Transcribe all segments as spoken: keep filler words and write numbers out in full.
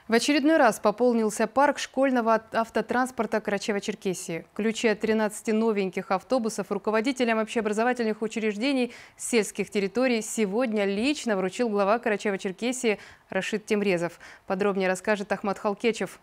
В очередной раз пополнился парк школьного автотранспорта Карачаево-Черкесии. Ключи от тринадцати новеньких автобусов руководителям общеобразовательных учреждений сельских территорий сегодня лично вручил глава Карачаево-Черкесии Рашид Темрезов. Подробнее расскажет Ахмат Халкечев.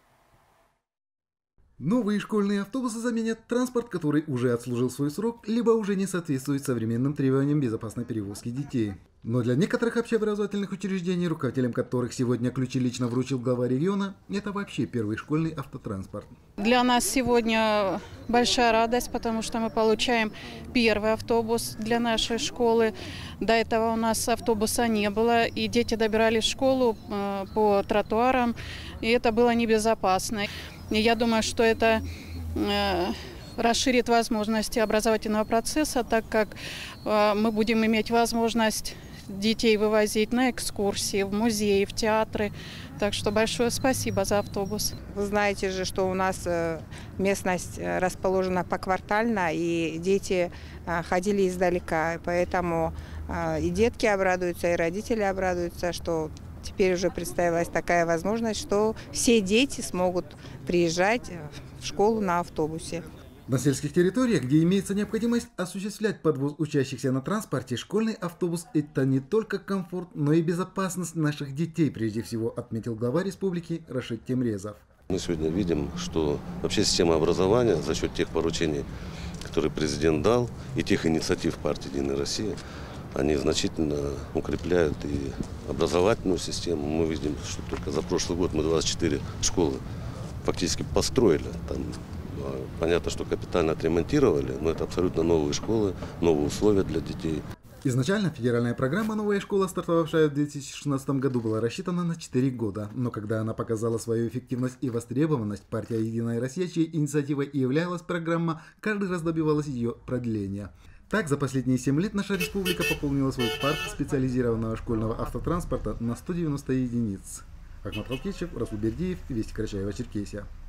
Новые школьные автобусы заменят транспорт, который уже отслужил свой срок, либо уже не соответствует современным требованиям безопасной перевозки детей. Но для некоторых общеобразовательных учреждений, руководителям которых сегодня ключи лично вручил глава региона, это вообще первый школьный автотранспорт. Для нас сегодня большая радость, потому что мы получаем первый автобус для нашей школы. До этого у нас автобуса не было, и дети добирались в школу по тротуарам, и это было небезопасно. И я думаю, что это расширит возможности образовательного процесса, так как мы будем иметь возможность детей вывозить на экскурсии, в музеи, в театры. Так что большое спасибо за автобус. Вы знаете же, что у нас местность расположена поквартально, и дети ходили издалека. Поэтому и детки обрадуются, и родители обрадуются, что теперь уже представилась такая возможность, что все дети смогут приезжать в школу на автобусе. На сельских территориях, где имеется необходимость осуществлять подвоз учащихся на транспорте, школьный автобус – это не только комфорт, но и безопасность наших детей, прежде всего, отметил глава республики Рашид Темрезов. Мы сегодня видим, что вообще система образования за счет тех поручений, которые президент дал, и тех инициатив партии «Единая Россия», они значительно укрепляют и образовательную систему. Мы видим, что только за прошлый год мы двадцать четыре школы фактически построили. Там, понятно, что капитально отремонтировали, но это абсолютно новые школы, новые условия для детей. Изначально федеральная программа «Новая школа», стартовавшая в две тысячи шестнадцатом году, была рассчитана на четыре года. Но когда она показала свою эффективность и востребованность, партия «Единая Россия», чьей инициативой и являлась программа, каждый раз добивалась ее продления. Так, за последние семь лет наша республика пополнила свой парк специализированного школьного автотранспорта на сто девяносто единиц. Ахмат Халкечев, Расул Бердиев, Вести Карачаево-Черкесия.